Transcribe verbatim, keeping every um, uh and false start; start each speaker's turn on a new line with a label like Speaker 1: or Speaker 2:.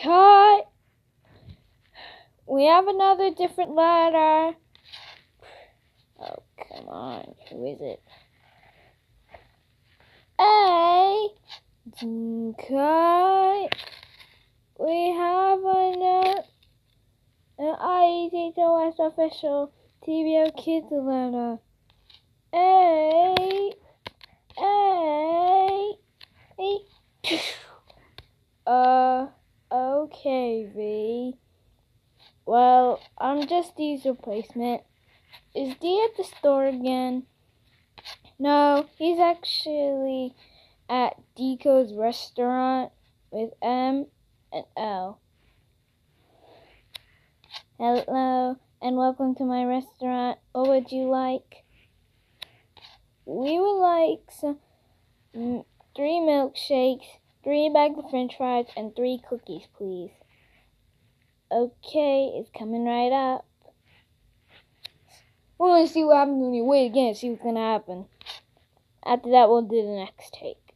Speaker 1: Cut! We have another different letter. Oh, come on. Who is it? A. Cut. We have another an I E T O S official T V O Kids letter. A. A. A. Uh, okay, V. Well, I'm just D's replacement. Is D at the store again? No, he's actually at Deco's restaurant with M and L. Hello, and welcome to my restaurant. What would you like? We would like some mm, three milkshakes, three bags of french fries, and three cookies, please. Okay, it's coming right up. We're gonna see what happens when you wait again, see what's gonna happen. After that, we'll do the next take.